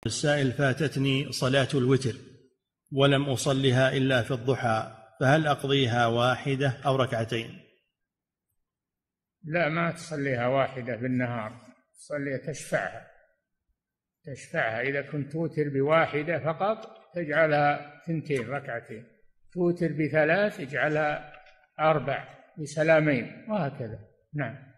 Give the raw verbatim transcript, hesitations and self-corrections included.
السائل: فاتتني صلاة الوتر ولم أصلها إلا في الضحى، فهل أقضيها واحدة أو ركعتين؟ لا، ما تصليها واحدة بالنهار، تصلي تشفعها تشفعها إذا كنت توتر بواحدة فقط تجعلها ثنتين ركعتين، توتر بثلاث اجعلها أربع بسلامين، وهكذا. نعم.